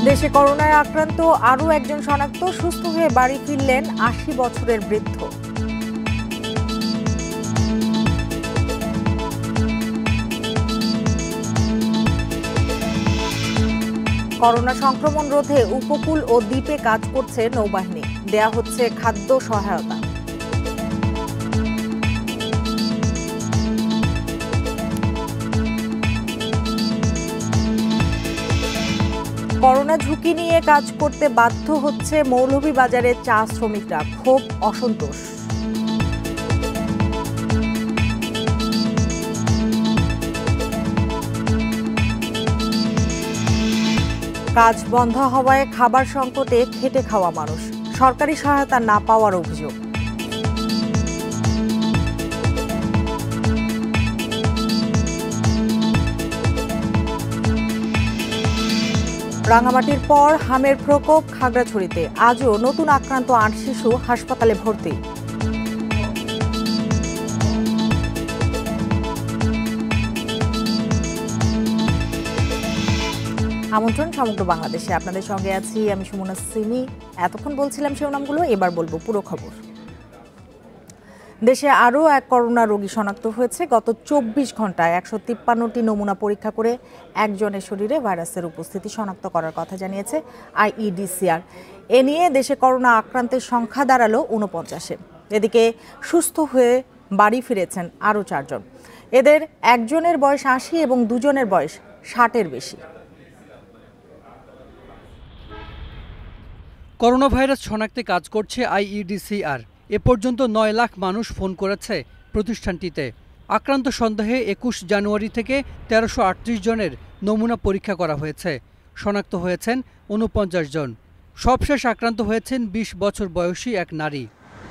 দেশে করোনায় আক্রান্ত আরও একজন শনাক্ত, সুস্থ হয়ে বাড়ি ফিরলেন ৮০ বছরের বৃদ্ধ। করোনা সংক্রমণ রোধে উপকূল ও দ্বীপে কাজ করছে নৌবাহিনী, দেয়া হচ্ছে খাদ্য সহায়তা। করোনা ঝুঁকি নিয়ে কাজ করতে বাধ্য হচ্ছে মৌলভীবাজারের চা শ্রমিকরা, ক্ষোভ অসন্তোষ। কাজ বন্ধ হওয়ায় খাবার সংকটে খেটে খাওয়া মানুষ, সরকারি সহায়তা না পাওয়ার অভিযোগ। রাঙামাটির পর হামের প্রকোপ খাগড়াছড়িতে, আজও নতুন আক্রান্ত ৮ শিশু হাসপাতালে ভর্তি। আমন্ত্রণ সমগ্র বাংলাদেশে, আপনাদের সঙ্গে আছি আমি সুমনা সিমি। এতক্ষণ বলছিলাম শিরোনামগুলো, এবার বলবো পুরো খবর। দেশে আরও এক করোনা রোগী শনাক্ত হয়েছে। গত ২৪ ঘন্টায় ১৫৩টি নমুনা পরীক্ষা করে একজনের শরীরে ভাইরাসের উপস্থিতি শনাক্ত করার কথা জানিয়েছে আইইডিসিআর। এ নিয়ে দেশে করোনা আক্রান্তের সংখ্যা দাঁড়ালো ৪৯-এ। এদিকে সুস্থ হয়ে বাড়ি ফিরেছেন আরও ৪ জন। এদের একজনের বয়স ৮০ এবং দুজনের বয়স ৬০-এর বেশি। করোনা ভাইরাস শনাক্তে কাজ করছে আইইডিসিআর। এ পর্যন্ত ৯ লাখ মানুষ ফোন করেছে প্রতিষ্ঠানটিতে। আক্রান্ত সন্দেহে ২১ জানুয়ারি থেকে ১৩৩৮ জনের নমুনা পরীক্ষা করা হয়েছে। শনাক্ত হয়েছেন ৪৯ জন। সবশেষ আক্রান্ত হয়েছেন ২০ বছর বয়সী এক নারী।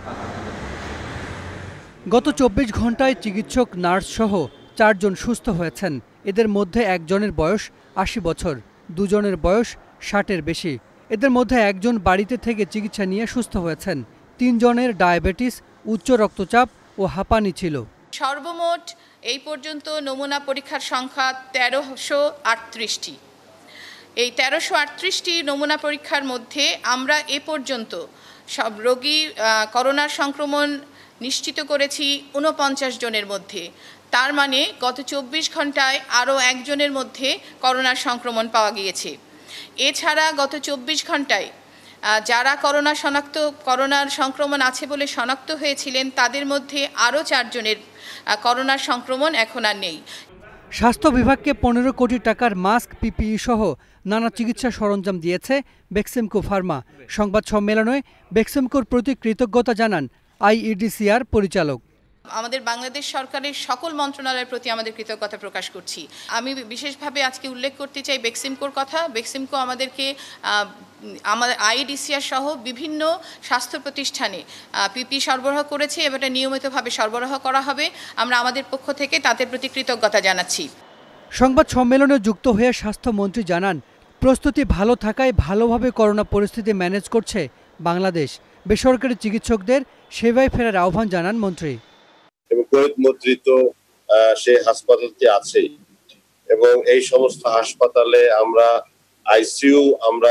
গত ২৪ ঘন্টায় চিকিৎসক, নার্স সহ ৪ জন সুস্থ হয়েছেন। এদের মধ্যে একজনের বয়স ৮০ বছর, দুজনের বয়স ৬০-এর বেশি। এদের মধ্যে একজন বাড়িতে থেকে চিকিৎসা নিয়ে সুস্থ হয়েছেন। ৩ জনের ডায়াবেটিস, উচ্চ রক্তচাপ ও হাঁপানি ছিল। সর্বমোট এই পর্যন্ত নমুনা পরীক্ষার সংখ্যা ১৩৩৮টি। এই ১৩৩৮টি নমুনা পরীক্ষার মধ্যে আমরা এ পর্যন্ত সব রোগী করোনার সংক্রমণ নিশ্চিত করেছি ৪৯ জনের মধ্যে। তার মানে গত ২৪ ঘন্টায় আরও একজনের মধ্যে করোনার সংক্রমণ পাওয়া গিয়েছে। এছাড়া গত ২৪ ঘন্টায় যারা করোনার সংক্রমণ আছে বলে শনাক্ত হয়েছিলেন, তাদের মধ্যে আরও ৪ জনের করোনার সংক্রমণ এখন আর নেই। স্বাস্থ্য বিভাগকে ১৫ কোটি টাকার মাস্ক, পিপিই সহ নানা চিকিৎসা সরঞ্জাম দিয়েছে বেক্সিমকো ফার্মা। সংবাদ সম্মেলনে বেক্সিমকোর প্রতি কৃতজ্ঞতা জানান আইইডিসিআর পরিচালক। আমাদের বাংলাদেশ সরকারের সকল মন্ত্রণালয়ের প্রতি আমাদের কৃতজ্ঞতা প্রকাশ করছি। আমি বিশেষভাবে আজকে উল্লেখ করতে চাই বেক্সিমকোর কথা। বেক্সিমকো আমাদেরকে আমাদের আইইডিসিআর সহ বিভিন্ন স্বাস্থ্য প্রতিষ্ঠানে পিপি সরবরাহ করেছে এবং এটা নিয়মিতভাবে সরবরাহ করা হবে। আমরা আমাদের পক্ষ থেকে তাদের প্রতি কৃতজ্ঞতা জানাচ্ছি। সংবাদ সম্মেলনে যুক্ত হয়ে স্বাস্থ্যমন্ত্রী জানান, প্রস্তুতি ভালো থাকায় ভালোভাবে করোনা পরিস্থিতি ম্যানেজ করছে বাংলাদেশ। বেসরকারি চিকিৎসকদের সেবায় ফেরার আহ্বান জানান মন্ত্রী। এবং কোভিড মুদ্রিত সে হাসপাতালটি আছে এবং এই সমস্ত হাসপাতালে আমরা আইসিইউ আমরা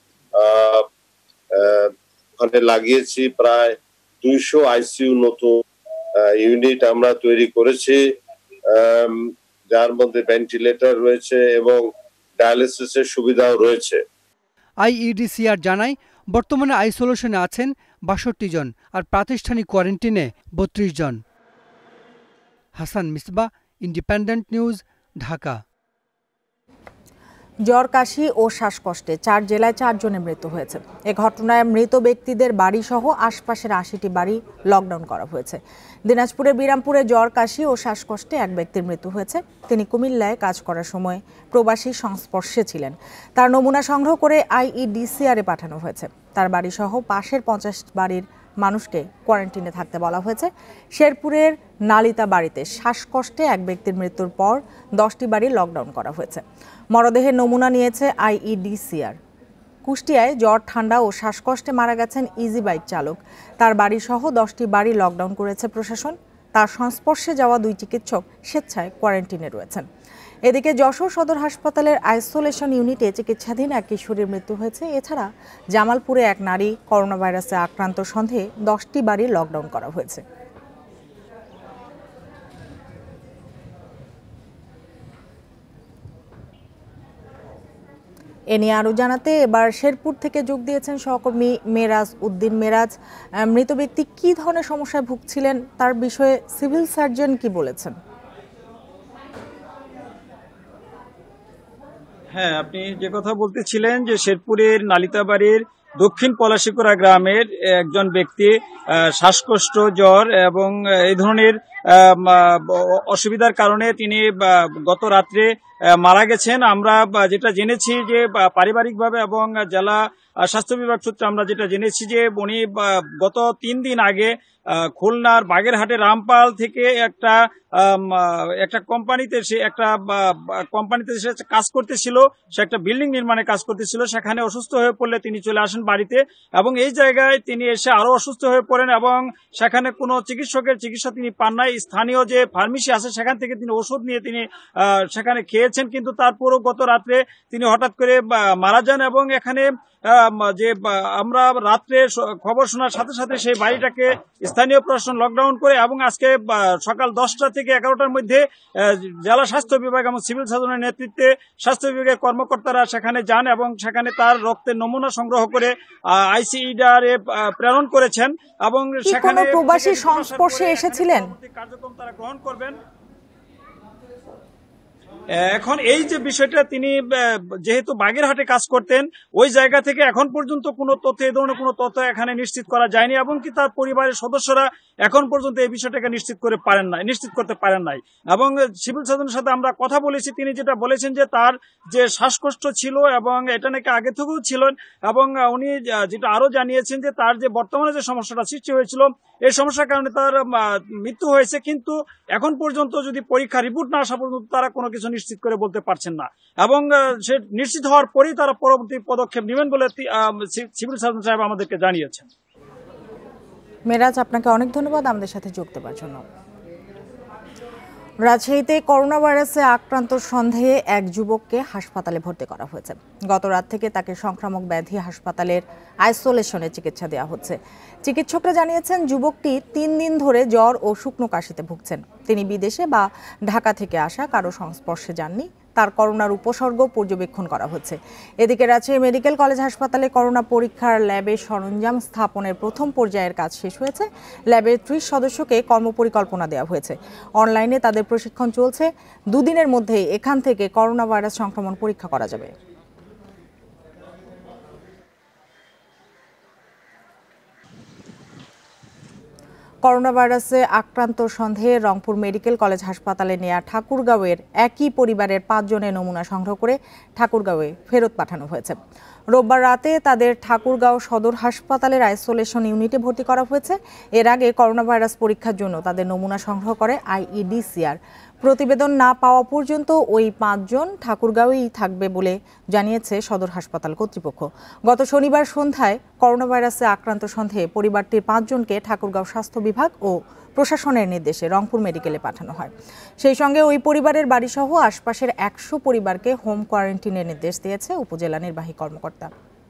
ওখানে লাগিয়েছি। প্রায় ২০০ আইসিইউ নতুন ইউনিট আমরা তৈরি করেছি, যার মধ্যে ভেন্টিলেটর রয়েছে এবং ডায়ালিসিসের সুবিধাও রয়েছে। আইইডিসিআর জানায়, বর্তমানে আইসোলেশনে আছেন ৬২ জন আর প্রাতিষ্ঠানিক কোয়ারেন্টিনে ৩২ জন। Hasan Misbah, Independent News, Dhaka. জ্বর, কাশি ও শ্বাসকষ্টে ৪ জেলায় ৪ জনের মৃত্যু হয়েছে। এ ঘটনায় মৃত ব্যক্তিদের বাড়ি সহ আশপাশের ৮০টি বাড়ি লকডাউন করা হয়েছে। দিনাজপুরের বিরামপুরে জ্বর, কাশি ও শ্বাসকষ্টে এক ব্যক্তির মৃত্যু হয়েছে। তিনি কুমিল্লায় কাজ করার সময় প্রবাসী সংস্পর্শে ছিলেন। তার নমুনা সংগ্রহ করে আইইডিসিআরে পাঠানো হয়েছে। তার বাড়ি সহ পাশের ৫০ বাড়ির মানুষকে কোয়ারেন্টিনে থাকতে বলা হয়েছে। শেরপুরের নালিতা বাড়িতে শ্বাসকষ্টে এক ব্যক্তির মৃত্যুর পর 10টি বাড়ি লকডাউন করা হয়েছে। মরদেহের নমুনা নিয়েছে আইইডিসিআর। কুষ্টিয়ায় জ্বর, ঠান্ডা ও শ্বাসকষ্টে মারা গেছেন ইজি বাইক চালক। তার বাড়ি সহ 10টি বাড়ি লকডাউন করেছে প্রশাসন। তার সংস্পর্শে যাওয়া 2 চিকিৎসক স্বেচ্ছায় কোয়ারেন্টিনে রয়েছেন। এদিকে যশোর সদর হাসপাতালের আইসোলেশন ইউনিটে চিকিৎসাধীন এক কিশোরীর মৃত্যু হয়েছে। এছাড়া জামালপুরে এক নারী করোনা ভাইরাসে আক্রান্ত সন্দেহে 10টি বাড়ি লকডাউন করা হয়েছে। এ নিয়ে আরও জানাতে এবার শেরপুর থেকে যোগ দিয়েছেন সহকর্মী মেরাজ উদ্দিন। মেরাজ, মৃত ব্যক্তি কী ধরনের সমস্যায় ভুগছিলেন তার বিষয়ে সিভিল সার্জন কি বলেছেন? হ্যাঁ, আপনি যে কথা বলতেছিলেন যে শেরপুরের নালিতাবাড়ির দক্ষিণ পলাশিকুড়া গ্রামের একজন ব্যক্তি শ্বাসকষ্ট, জ্বর এবং এই ধরনের অসুবিধার কারণে তিনি গত রাত্রে মারা গেছেন। আমরা যেটা জেনেছি যে পারিবারিকভাবে এবং জেলা স্বাস্থ্য বিভাগ সূত্রে আমরা যেটা জেনেছি যে উনি গত 3 দিন আগে খুলনার বাগেরহাটে রামপাল থেকে একটা কোম্পানিতে সে কাজ করতেছিল। সে একটা বিল্ডিং নির্মাণে কাজ করতেছিল। সেখানে অসুস্থ হয়ে পড়লে তিনি চলে আসেন বাড়িতে এবং এই জায়গায় তিনি এসে আরো অসুস্থ হয়ে পড়েন এবং সেখানে কোনো চিকিৎসকের চিকিৎসা তিনি পান নাই। স্থানীয় যে ফার্মেসি আছে সেখান থেকে তিনি ওষুধ নিয়ে তিনি সেখানে খেয়েছেন, কিন্তু তারপরও গত রাত্রে তিনি হঠাৎ করে মারা যান। এবং এখানে যে আমরা রাত্রে খবর শোনার সাথে সাথে সেই বাড়িটাকে স্থানীয় প্রশাসন লকডাউন করে এবং আজকে সকাল 10টা থেকে 11টার মধ্যে জেলা স্বাস্থ্য বিভাগ এবং সিভিল সার্জনের নেতৃত্বে স্বাস্থ্য বিভাগের কর্মকর্তারা সেখানে যান এবং সেখানে তার রক্তের নমুনা সংগ্রহ করে ICER প্রেরণ করেছেন এবং সেখানে প্রবাসী সংস্পর্শে এসেছিলেন কার্যক্রম তারা গ্রহণ করবেন। এখন এই যে বিষয়টা, তিনি যেহেতু বাগেরহাটে কাজ করতেন, ওই জায়গা থেকে এখন পর্যন্ত কোনো তথ্য, এই ধরনের কোনো তথ্য এখানে নিশ্চিত করা যায়নি এবং কি তার পরিবারের সদস্যরা এখন পর্যন্ত এই বিষয়টাকে নিশ্চিত করতে পারেন নাই। এবং সিভিল সার্জনের সাথে আমরা কথা বলেছি, তিনি যেটা বলেছেন যে তার যে শ্বাসকষ্ট ছিল এবং এটা নাকি আগে থেকেও ছিলেন এবং উনি যেটা আরো জানিয়েছেন যে তার যে বর্তমানে যে সমস্যাটা সৃষ্টি হয়েছিল এই সমস্যার কারণে তার মৃত্যু হয়েছে, কিন্তু এখন পর্যন্ত যদি পরীক্ষা রিপোর্ট না আসা পর্যন্ত তারা কোনো কিছু নিশ্চিত করে বলতে পারছেন না এবং সে নিশ্চিত হওয়ার পরেই তারা পরবর্তী পদক্ষেপ নেবেন বলে সিভিল সার্জন সাহেব আমাদেরকে জানিয়েছেন। মেরাজ, আপনাকে অনেক ধন্যবাদ আমাদের সাথে যোগ দেওয়ার জন্য। রাজশাহীতে করোনা ভাইরাসে আক্রান্ত সন্দেহে এক যুবককে হাসপাতালে ভর্তি করা হয়েছে। গত রাত থেকে তাকে সংক্রামক ব্যাধি হাসপাতালের আইসোলেশনে চিকিৎসা দেওয়া হচ্ছে। চিকিৎসকরা জানিয়েছেন যুবকটি 3 দিন ধরে জ্বর ও শুকনো কাশিতে ভুগছেন। তিনি বিদেশে বা ঢাকা থেকে আসা কারো সংস্পর্শে যাননি। তার করোনার উপসর্গ পর্যবেক্ষণ করা হচ্ছে। এদিকে রাজশাহী মেডিকেল কলেজ হাসপাতালে করোনা পরীক্ষার ল্যাবে সরঞ্জাম স্থাপনের প্রথম পর্যায়ের কাজ শেষ হয়েছে। ল্যাবের 30 সদস্যকে কর্মপরিকল্পনা দেওয়া হয়েছে। অনলাইনে তাদের প্রশিক্ষণ চলছে। 2 দিনের মধ্যেই এখান থেকে করোনা ভাইরাস সংক্রমণ পরীক্ষা করা যাবে। করোনা ভাইরাসে আক্রান্ত সন্দেহে রংপুর মেডিকেল কলেজ হাসপাতালে নেয়া ঠাকুরগাঁওয়ের একই পরিবারের 5 জনের নমুনা সংগ্রহ করে ঠাকুরগাঁওয়ে ফেরত পাঠানো হয়েছে। রোববার রাতে তাদের ঠাকুরগাঁও সদর হাসপাতালের আইসোলেশন ইউনিটে ভর্তি করা হয়েছে। এর আগে করোনা ভাইরাস পরীক্ষার জন্য তাদের নমুনা সংগ্রহ করে IEDCR। প্রতিবেদন না পাওয়া পর্যন্ত ওই 5 জন ঠাকুরগাঁওয়েই থাকবে বলে জানিয়েছে সদর হাসপাতাল কর্তৃপক্ষ। গত শনিবার সন্ধ্যায় করোনা ভাইরাসে আক্রান্ত সন্দেহে পরিবারটির 5 জনকে ঠাকুরগাঁও স্বাস্থ্য বিভাগ ও প্রশাসনের নির্দেশে রংপুর মেডিকেলে পাঠানো হয়। সেই সঙ্গে ওই পরিবারের বাড়িসহ আশপাশের 100 পরিবারকে হোম কোয়ারেন্টিনের নির্দেশ দিয়েছে উপজেলা নির্বাহী কর্মকর্তা।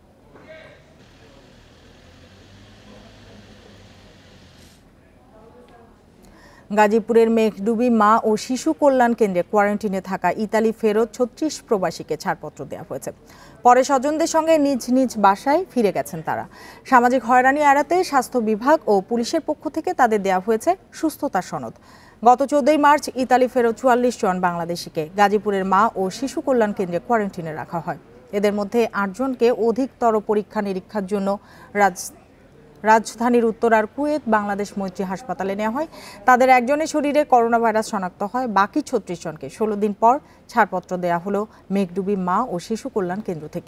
গাজীপুরের মেঘডুবি মা ও শিশু কল্যাণ কেন্দ্রে কোয়ারেন্টিনে থাকা ইতালি ফেরত 36 প্রবাসীকে ছাড়পত্র দেওয়া হয়েছে। পরে স্বজনদের সঙ্গে নিজ নিজ বাসায় ফিরে গেছেন তারা। সামাজিক হয়রানি এড়াতে স্বাস্থ্য বিভাগ ও পুলিশের পক্ষ থেকে তাদের দেওয়া হয়েছে সুস্থতার সনদ। গত 14 মার্চ ইতালি ফেরত 44 জন বাংলাদেশিকে গাজীপুরের মা ও শিশু কল্যাণ কেন্দ্রে কোয়ারেন্টিনে রাখা হয়। এদের মধ্যে 8 জনকে অধিকতর পরীক্ষা নিরীক্ষার জন্য রাজধানীর উত্তরার কুয়েত বাংলাদেশ মৈত্রী হাসপাতালে নেওয়া হয়। তাদের একজনের শরীরে করোনা ভাইরাস শনাক্ত হয়। বাকি 36 জনকে 16 দিন পর ছাড়পত্র দেওয়া হলো মেঘডুবি মা ও শিশু কল্যাণ কেন্দ্র থেকে।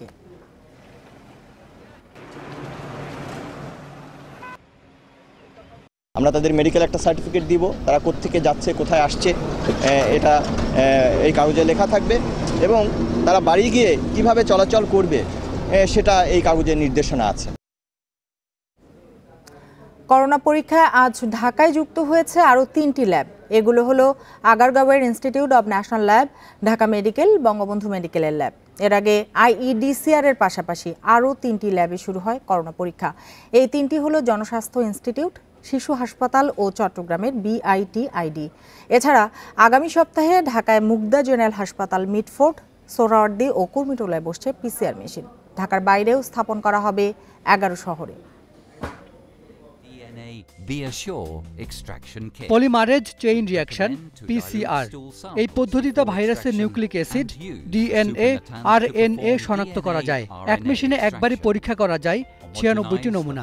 আমরা তাদের মেডিকেল একটা সার্টিফিকেট দিব, তারা কোত্থেকে যাচ্ছে, কোথায় আসছে, এটা এই কাগজে লেখা থাকবে এবং তারা বাড়ি গিয়ে কিভাবে চলাচল করবে সেটা এই কাগজের নির্দেশনা আছে। করোনা পরীক্ষায় আজ ঢাকায় যুক্ত হয়েছে আরও 3টি ল্যাব। এগুলো হলো আগারগাঁওয়ের institute of national lab, Dhaka medical, Bangabandhu মেডিকেলের ল্যাব। এর আগে IEDCR এর পাশাপাশি আরও 3টি ল্যাবে শুরু হয় করোনা পরীক্ষা। এই 3টি হলো জনস্বাস্থ্য ইনস্টিটিউট, শিশু হাসপাতাল ও চট্টগ্রামের BITID। এছাড়া আগামী সপ্তাহে ঢাকায় মুগদা জেনারেল হাসপাতাল, মিটফোর্ড, সোহরাওয়ার্দী ও কুর্মিটোলায় বসছে PCR মেশিন। ঢাকার বাইরেও স্থাপন করা হবে 11 শহরে। পলিমারেজ চেইন রিঅ্যাকশন PCR এই পদ্ধতিতে ভাইরাসের নিউক্লিক অ্যাসিড, DNA, RNA শনাক্ত করা যায়। এক মেশিনে একবারই পরীক্ষা করা যায় 96টি নমুনা।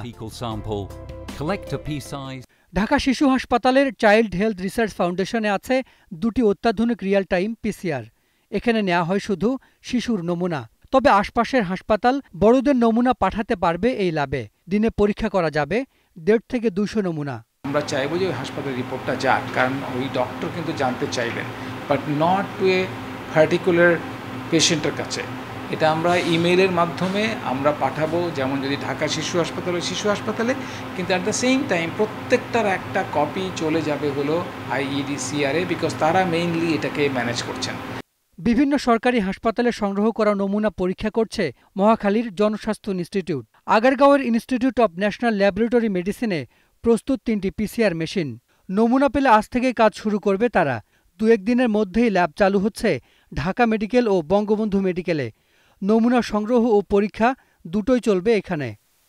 ঢাকা শিশু হাসপাতালের চাইল্ড হেলথ রিসার্চ ফাউন্ডেশনে আছে 2টি অত্যাধুনিক রিয়েল টাইম PCR। এখানে নেওয়া হয় শুধু শিশুর নমুনা। তবে আশপাশের হাসপাতাল বড়দের নমুনা পাঠাতে পারবে এই ল্যাবে। দিনে পরীক্ষা করা যাবে 150 থেকে 200 নমুনা। আমরা চাইবো যে ওই হাসপাতালের রিপোর্টটা যাক, কারণ ওই ডক্টর কিন্তু জানতে চাইবেন, but not to a particular পেশেন্টের কাছে। এটা আমরা ইমেইলের মাধ্যমে আমরা পাঠাবো, যেমন যদি ঢাকা শিশু হাসপাতালে শিশু হাসপাতালে, কিন্তু অ্যাট দ্য সেম টাইম প্রত্যেকটার একটা কপি চলে যাবে হলো IEDCR-এ, বিকজ তারা মেইনলি এটাকে ম্যানেজ করছেন। বিভিন্ন সরকারি হাসপাতালে সংগ্রহ করা নমুনা পরীক্ষা করছে মহাখালীর জনস্বাস্থ্য ইনস্টিটিউট। আগারগাঁওয়ের ইনস্টিটিউট অব ন্যাশনাল ল্যাবরেটরি মেডিসিনে প্রস্তুত 3টি PCR মেশিন। নমুনা পেলে আজ থেকেই কাজ শুরু করবে তারা। 2-1 দিনের মধ্যেই ল্যাব চালু হচ্ছে ঢাকা মেডিকেল ও বঙ্গবন্ধু মেডিকেলে। নমুনা সংগ্রহ ও পরীক্ষা দুটোই চলবে এখানে।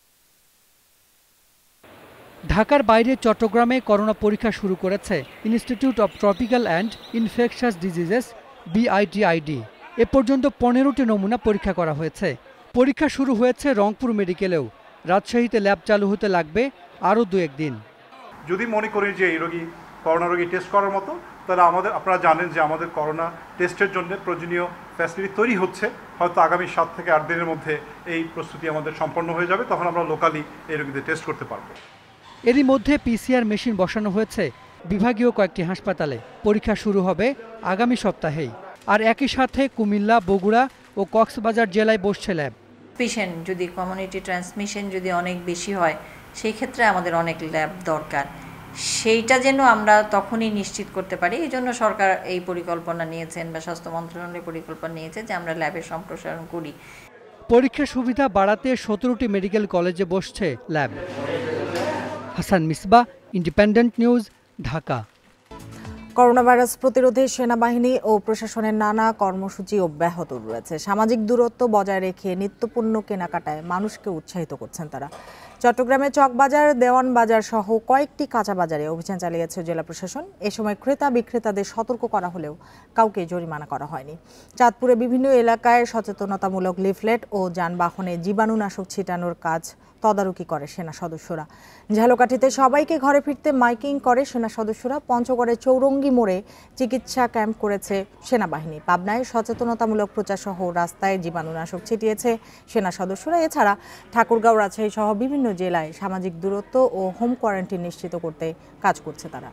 ঢাকার বাইরে চট্টগ্রামে করোনা পরীক্ষা শুরু করেছে institute of tropical and infectious diseases, BITID। এ পর্যন্ত 15টি নমুনা পরীক্ষা করা হয়েছে। পরীক্ষা শুরু হয়েছে রংপুর মেডিকেলেও। রাজশাহীতে ল্যাব চালু হতে লাগবে আরও 2-1 দিন। যদি মনে করি যে এই রোগী করোনা রোগী টেস্ট করার মতো, তাহলে আপনারা জানেন যে আমাদের করোনা টেস্টের জন্য প্রয়োজনীয় ফ্যাসিলিটি তৈরি হচ্ছে। হয়তো আগামী 7 থেকে 8 দিনের মধ্যে এই প্রস্তুতি আমাদের সম্পন্ন হয়ে যাবে, তখন আমরা লোকালি এই রোগীদের টেস্ট করতে পারবো। এরই মধ্যে PCR মেশিন বসানো হয়েছে বিভাগীয় কয়েকটি হাসপাতালে। পরীক্ষা শুরু হবে আগামী সপ্তাহেই। আর একই সাথে কুমিল্লা, বগুড়া ও কক্সবাজার জেলায় বসছে ল্যাব। পেশেন্ট যদি কমিউনিটি ট্রান্সমিশন যদি অনেক বেশি হয়, সেই ক্ষেত্রে আমাদের অনেক ল্যাব দরকার। সেইটা যেন আমরা তখনই নিশ্চিত করতে পারি, এই জন্য সরকার এই পরিকল্পনা নিয়েছেন বা স্বাস্থ্য মন্ত্রণালয় পরিকল্পনা নিয়েছে যে আমরা ল্যাবের সম্প্রসারণ করি। পরীক্ষার সুবিধা বাড়াতে 17টি মেডিকেল কলেজে বসছে lab. Hasan Misbah, Independent News, Dhaka. Corona virus প্রতিরোধে সেনাবাহিনী ও প্রশাসনের নানা কর্মসূচি অব্যাহত রয়েছে। সামাজিক দূরত্ব বজায় রেখে নিত্যপণ্য কেনাকাটায় মানুষকে উৎসাহিত করছেন তারা। চট্টগ্রামে চকবাজার, দেওয়ান বাজার সহ কয়েকটি কাঁচা বাজারে অভিযান চালিয়েছে জেলা প্রশাসন। এ সময় ক্রেতা বিক্রেতাদের সতর্ক করা হলেও কাউকে জরিমানা করা হয়নি। চাঁদপুরে বিভিন্ন এলাকায় সচেতনতামূলক লিফলেট ও যানবাহনে জীবাণুনাশক ছিটানোর কাজ তদারকি করে সেনা সদস্যরা। ঝালকাঠিতে সবাইকে ঘরে ফিরতে মাইকিং করে সেনা সদস্যরা। পঞ্চগড়ে চৌরঙ্গি মোড়ে চিকিৎসা ক্যাম্প করেছে সেনাবাহিনী। পাবনায় সচেতনতামূলক প্রচার সহ রাস্তায় জীবাণুনাশক ছিটিয়েছে সেনা সদস্যরা। এছাড়া ঠাকুরগাঁও, রাজশাহী সহ বিভিন্ন জেলায় সামাজিক দূরত্ব ও হোম কোয়ারেন্টাইন নিশ্চিত করতে কাজ করছে তারা।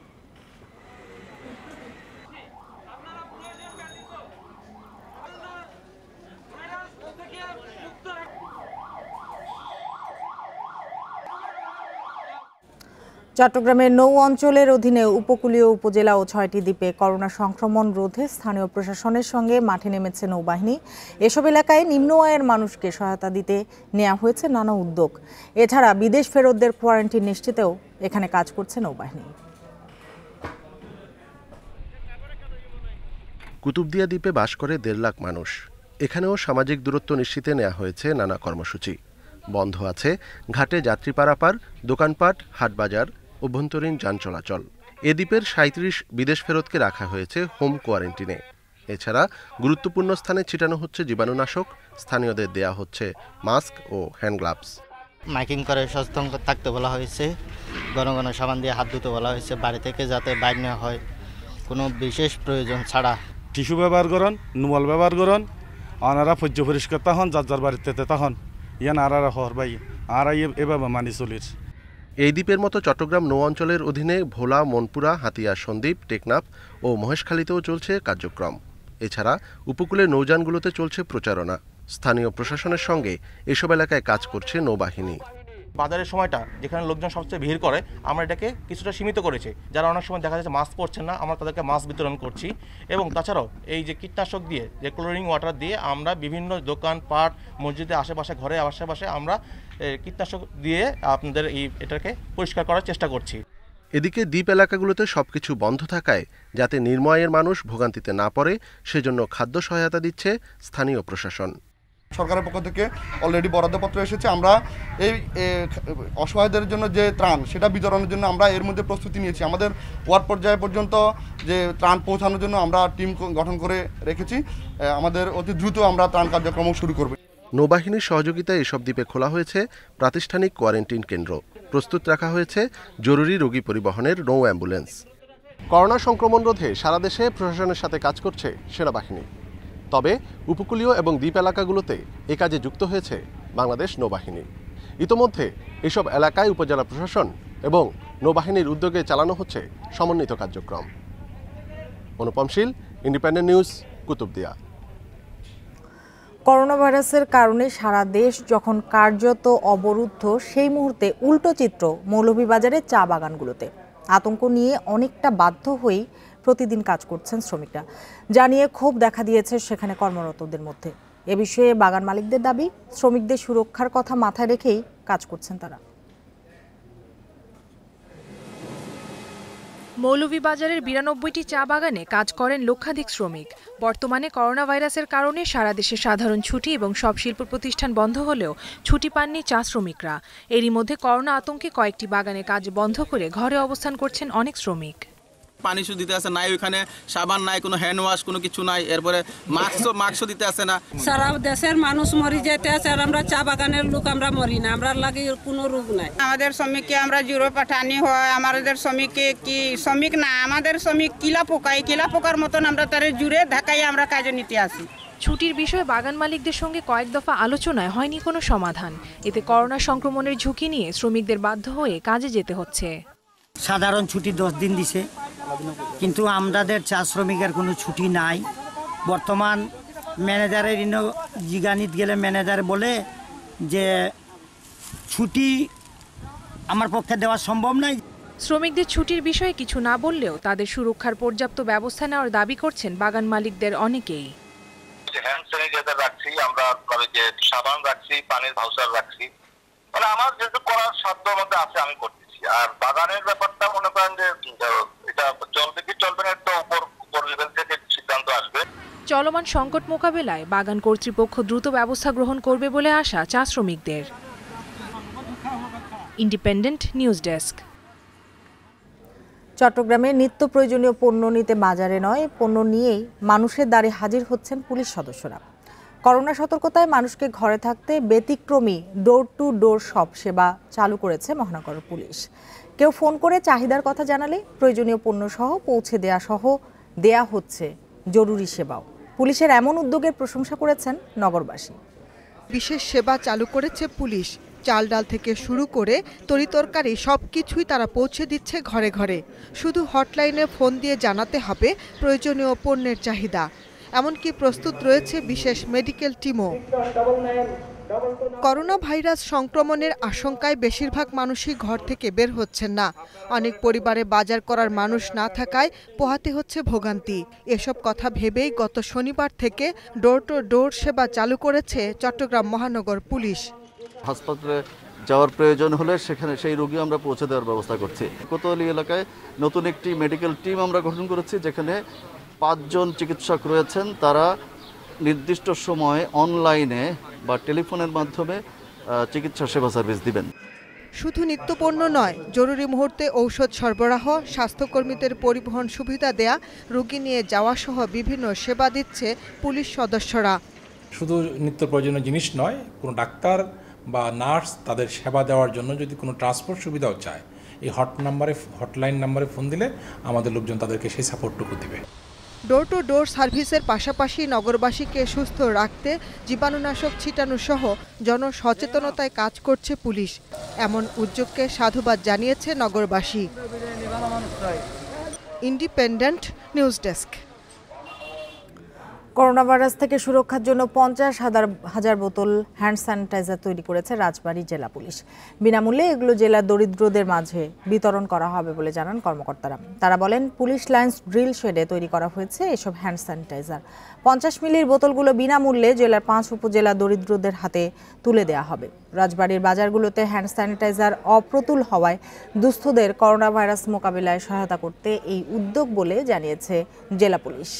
চট্টগ্রামের নৌ অঞ্চলের অধীনে উপকূলীয় উপজেলা ও 6টি দ্বীপে করোনা সংক্রমণ রোধে স্থানীয় প্রশাসনের সঙ্গে মাঠে নেমেছে নৌবাহিনী। এসব এলাকায় নিম্ন আয়ের মানুষকে সহায়তা দিতে নেওয়া হয়েছে নানা উদ্যোগ। এছাড়া বিদেশ ফেরতদের কোয়ারেন্টাইন নিশ্চিতেও এখানে কাজ করছে নৌবাহিনী। কুতুবদিয়া দ্বীপে বাস করে 1.5 লাখ মানুষ। এখানেও সামাজিক দূরত্ব নিশ্চিতে নেওয়া হয়েছে নানা কর্মসূচি। বন্ধ আছে ঘাটে যাত্রী পারাপার, দোকানপাট, হাটবাজার, অভ্যন্তরীণ যান চলাচল। এ দ্বীপের 37 বিদেশ ফেরতকে রাখা হয়েছে হোম কোয়ারেন্টিনে। এছাড়া গুরুত্বপূর্ণ স্থানে ছিটানো হচ্ছে জীবাণুনাশক, স্থানীয়দের দেয়া হচ্ছে মাস্ক ও হ্যান্ড গ্লাভস। মাইকিং করে সচেতন থাকতে বলা হয়েছে, ঘন ঘন সাবান দিয়ে হাত ধুতে বলা হয়েছে, বাড়ি থেকে যাতে বাইর না হয় কোনো বিশেষ প্রয়োজন ছাড়া। টিস্যু ব্যবহার করুন, নুমাল ব্যবহার করুন, আনারা পর্য পরিষ্কার তখন যার যার বাড়িতে তখন ইয়ান আরারা হর ভাই আর এভাবে মানি চলির। এই দ্বীপের মতো চট্টগ্রাম নৌ অঞ্চলের অধীনে ভোলা, মনপুরা, হাতিয়া, সন্দ্বীপ, টেকনাফ ও মহেশখালীতেও চলছে কার্যক্রম। এছাড়া উপকূলের নৌযানগুলোতে চলছে প্রচারণা। স্থানীয় প্রশাসনের সঙ্গে এসব এলাকায় কাজ করছে নৌবাহিনী। বাজারের সময়টা যেখানে লোকজন সবচেয়ে ভিড় করে আমরা এটাকে কিছুটা সীমিত করেছি। যারা অনেক সময় দেখা যাচ্ছে মাস্ক পরছেন না, আমরা তাদেরকে মাস্ক বিতরণ করছি। এবং তাছাড়াও এই যে কীটনাশক দিয়ে, যে ক্লোরিং ওয়াটার দিয়ে আমরা বিভিন্ন দোকান পাট মসজিদের আশেপাশে, ঘরে আশেপাশে আমরা কীটনাশক দিয়ে আপনাদের এটাকে পরিষ্কার করার চেষ্টা করছি। এদিকে দ্বীপ এলাকাগুলোতে সবকিছু বন্ধ থাকায় যাতে নির্ময়ের মানুষ ভোগান্তিতে না পড়ে সেজন্য খাদ্য সহায়তা দিচ্ছে স্থানীয় প্রশাসন। সরকারের পক্ষ থেকে অলরেডি বরাদ্দপত্র এসেছে। আমরা এই অসহায়দের জন্য যে ত্রাণ সেটা বিতরণের জন্য আমরা এর মধ্যে প্রস্তুতি নিয়েছি। আমাদের ওয়ার্ড পর্যায় পর্যন্ত যে ত্রাণ পৌঁছানোর জন্য আমরা টিম গঠন করে রেখেছি। আমাদের অতি দ্রুত আমরা ত্রাণ কার্যক্রম শুরু করব। নৌবাহিনীর সহযোগিতায় এসব দ্বীপে খোলা হয়েছে প্রাতিষ্ঠানিক কোয়ারেন্টিন কেন্দ্র। প্রস্তুত রাখা হয়েছে জরুরি রোগী পরিবহনের নৌ অ্যাম্বুলেন্স। করোনা সংক্রমণ রোধে সারা দেশে প্রশাসনের সাথে কাজ করছে সেনাবাহিনী। তবে উপকূলীয় এবং দ্বীপ এলাকাগুলোতে এ কাজে যুক্ত হয়েছে বাংলাদেশ নৌবাহিনী। ইতোমধ্যে এসব এলাকায় উপজেলা প্রশাসন এবং নৌবাহিনীর উদ্যোগে চালানো হচ্ছে সমন্বিত কার্যক্রম। Anupam Shil, Independent News, Kutubdia. Corona ভাইরাসের কারণে সারা দেশ যখন কার্যত অবরুদ্ধ, সেই মুহূর্তে উল্টো চিত্র মৌলভীবাজারে চা বাগানগুলোতে। আতঙ্ক নিয়ে অনেকটা বাধ্য হয়েই প্রতিদিন কাজ করছেন শ্রমিকরা, যা নিয়ে ক্ষোভ দেখা দিয়েছে সেখানে কর্মরতদের মধ্যে। এ বিষয়ে বাগান মালিকদের দাবি, শ্রমিকদের সুরক্ষার কথা মাথায় রেখেই কাজ করছেন তারা। মৌলভীবাজারের ৯২টি চা বাগানে কাজ করেন লক্ষাধিক শ্রমিক। বর্তমানে করোনা ভাইরাসের কারণে সারা দেশে সাধারণ ছুটি এবং সব শিল্প প্রতিষ্ঠান বন্ধ হলেও ছুটি পাননি চা শ্রমিকরা। এরই মধ্যে করোনা আতঙ্কে কয়েকটি বাগানে কাজ বন্ধ করে ঘরে অবস্থান করছেন অনেক শ্রমিক। পানি শুধু দিতে আসে নাই, ওইখানে সাবান নাই, কোনো হ্যান্ড ওয়াশ কোনো কিছু নাই, এরপরে মাস্কও দিতে আসে না। সারা দেশের মানুষ মরি যেতে আছে আর আমরা চা বাগানের লোক আমরা মরি না, আমরা লাগে কোনো রোগ নাই। আমাদের শ্রমিককে আমরা জিরো পাঠানি হয়, আমাদের শ্রমিককে কি শ্রমিক না, আমাদের শ্রমিক কিলা পোকার মতন আমরা তারে জুড়ে ঢাকাই আমরা কাজে নিতে আসি। ছুটির বিষয়ে বাগান মালিকদের সঙ্গে কয়েক দফা আলোচনায় হয়নি কোনো সমাধান। এতে করোনা সংক্রমণের ঝুঁকি নিয়ে শ্রমিকদের বাধ্য হয়ে কাজে যেতে হচ্ছে। সাধারণ ছুটি 10 দিন দিছে, কিন্তু আমাদের চা শ্রমিকের কোনো ছুটি নাই। বর্তমান ম্যানেজারের জিগানিত গেলে ম্যানেজার বলে যে ছুটি আমার পক্ষে দেওয়া সম্ভব নয়। শ্রমিকদের ছুটির বিষয়ে কিছু না বললেও তাদের সুরক্ষার পর্যাপ্ত ব্যবস্থা নেওয়ার দাবি করছেন বাগান মালিকদের অনেকেই। হ্যান্ড স্যানিটাইজার রাখছি, আমরা কলেজে সাবান রাখছি, পানির ভাউচার রাখছি, মানে আমার যেহেতু করার সাধ্য মধ্যে আছে আমি করতেছি। আর বাগানের ব্যাপারটা মনে করেন যে এটা চলবে কি চলবে না, তো উপর লেভেল থেকে সিদ্ধান্ত আসবে। চলমান সংকট মোকাবেলায় বাগান কর্তৃপক্ষ দ্রুত ব্যবস্থা গ্রহণ করবে বলে আশা চা শ্রমিকদের। Independent News desk. চট্টগ্রামে নিত্য প্রয়োজনীয় পণ্য নিতে বাজারে নয়, পণ্য নিয়েই মানুষের দ্বারে হাজির হচ্ছেন পুলিশ সদস্যরা। করোনা সতর্কতায় মানুষকে ঘরে থাকতে ব্যতিক্রমী ডোর টু ডোর শপ সেবা চালু করেছে মহানগর পুলিশ। কেউ ফোন করে চাহিদার কথা জানালে প্রয়োজনীয় পণ্য সহ পৌঁছে দেয়া হচ্ছে জরুরি সেবাও। পুলিশের এমন উদ্যোগের প্রশংসা করেছেন নগরবাসী। বিশেষ সেবা চালু করেছে পুলিশ। চাল ডাল থেকে শুরু করে তরিতরকারি সবকিছুই তারা পৌঁছে দিচ্ছে ঘরে ঘরে। শুধু হটলাইনে ফোন দিয়ে জানাতে হবে প্রয়োজনীয় পণ্যের চাহিদা। এমনকি প্রস্তুত রয়েছে বিশেষ মেডিকেল টিমও। করোনা ভাইরাস সংক্রমণের আশঙ্কায় বেশিরভাগ মানুষই ঘর থেকে বের হচ্ছেন না। অনেক পরিবারে বাজার করার মানুষ না থাকায় পোহাতে হচ্ছে ভোগান্তি। এসব কথা ভেবেই গত শনিবার থেকে ডোর টু ডোর সেবা চালু করেছে চট্টগ্রাম মহানগর পুলিশ। হাসপাতালে যাওয়ার প্রয়োজন হলে সেখানে সেই রোগী আমরা পৌঁছে দেওয়ার ব্যবস্থা করছি। কোতোয়ালি এলাকায় নতুন একটি মেডিকেল টিম আমরা গঠন করেছি, যেখানে 5 জন চিকিৎসক রয়েছেন। তারা নির্দিষ্ট সময়ে অনলাইনে বা টেলিফোনের মাধ্যমে চিকিৎসা সেবা সার্ভিস দিবেন। শুধু নিত্যপণ্য নয়, জরুরি মুহূর্তে ঔষধ সরবরাহ, স্বাস্থ্যকর্মীদের পরিবহন সুবিধা দেয়া, রোগী নিয়ে যাওয়া সহ বিভিন্ন সেবা দিচ্ছে পুলিশ সদস্যরা। শুধু নিত্য প্রয়োজনীয় জিনিস নয়, কোনো ডাক্তার বা নার্স তাদের সেবা দেওয়ার জন্য যদি কোনো ট্রান্সপোর্ট সুবিধাও চায়, এই হটলাইন নাম্বারে ফোন দিলে আমাদের লোকজন তাদেরকে সেই সাপোর্টটুকু দেবে। ডোর টু ডোর সার্ভিসের পাশাপাশি নগরবাসীকে সুস্থ রাখতে জীবাণুনাশক ছিটানো সহ জনসচেতনতায় কাজ করছে পুলিশ। এমন উদ্যোগকে সাধুবাদ জানিয়েছে নগরবাসী। Independent News desk. Corona virus থেকে সুরক্ষার জন্য 50,000 বোতল হ্যান্ড স্যানিটাইজার তৈরি করেছে রাজবাড়ী জেলা পুলিশ। বিনামূল্যে এগুলো জেলার দরিদ্রদের মাঝে বিতরণ করা হবে বলে জানান কর্মকর্তারা। তারা বলেন, পুলিশ লাইন্স ড্রিল শেডে তৈরি করা হয়েছে এসব হ্যান্ড স্যানিটাইজার। 50 মিলির বোতলগুলো বিনামূল্যে জেলার 5 উপজেলা দরিদ্রদের হাতে তুলে দেওয়া হবে। রাজবাড়ীর বাজারগুলোতে হ্যান্ড স্যানিটাইজার অপ্রতুল হওয়ায় দুস্থদের করোনা ভাইরাস মোকাবিলায় সহায়তা করতে এই উদ্যোগ বলে জানিয়েছে জেলা পুলিশ।